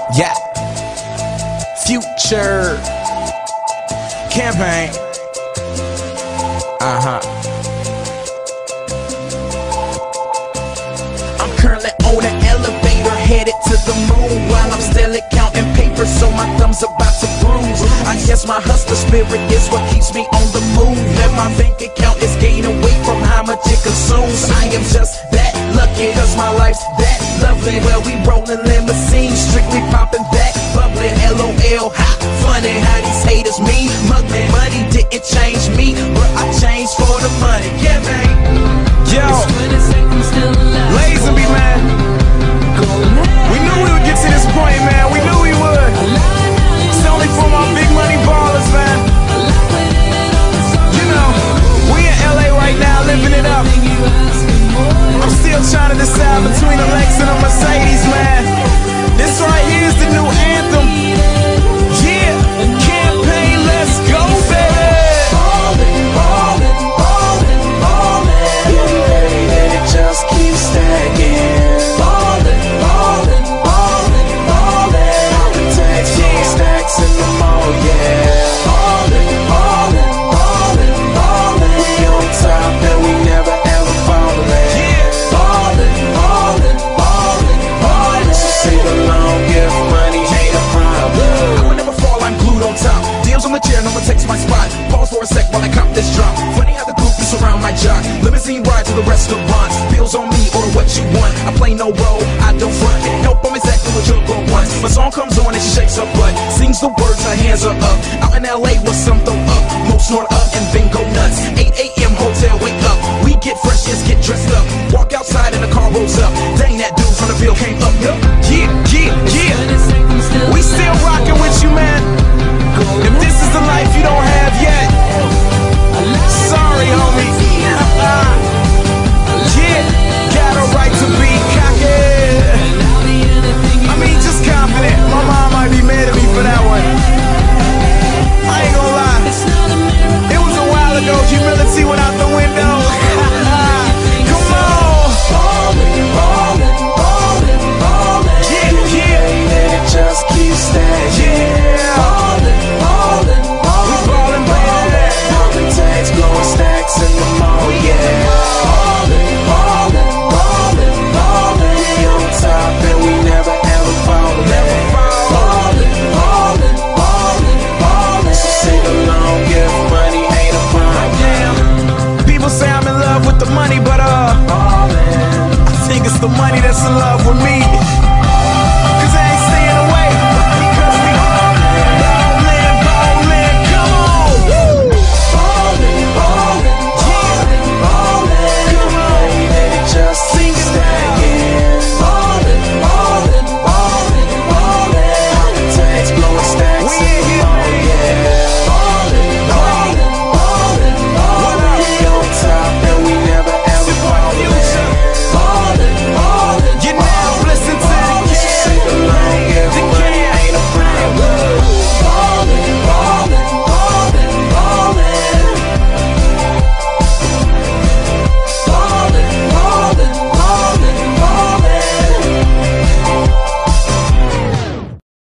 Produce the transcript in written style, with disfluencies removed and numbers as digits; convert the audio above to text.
Yeah. Future campaign. I'm currently on an elevator headed to the moon, while I'm still counting paper, so my thumb's about to bruise. I guess my hustler spirit is what keeps me on the move, and my bank account is gaining weight from how much it consumes. I am just that lucky, cause my life's that lovely. Well, we rolling limousines, strictly popping that bubbly. LOL, ha, funny how these haters mean. Money didn't change me, but I changed for the money. Yeah, man. Yo, Lazenby, man. We knew we would get to this point, man. We knew we would. It's only for my big money ballers, man. You know, we in LA right now, living it up. I'm still trying to decide between a Lex and a Mercedes, man. This right here is the new anthem. Yeah, campaign, let's go, baby. Ballin', ballin', ballin', ballin', and it just keeps stacking. Ballin', ballin', ballin', ballin', all the tags, stacks in the mall, yeah. Ballin', ballin', ballin', ballin', we on top and we never ever fallin'. Yeah, ballin', ballin', ballin', ballin', so sing along if money ain't a problem. I would never fall, I'm glued on top. Deals on the chair, no one takes my spot. Pause for a sec while I cop this drop. Funny how the groupies surround my jock. Limousine ride to the restaurants. Bills on me, order what you want. I play no role, I don't front. Help on exactly what you're going once. My song comes on and she shakes her butt. Sings the words, her hands are up. Out in LA with some throw up. Most snort up and then go nuts. 8 a.m. hotel, wake up. We get fresh, yes, get dressed up.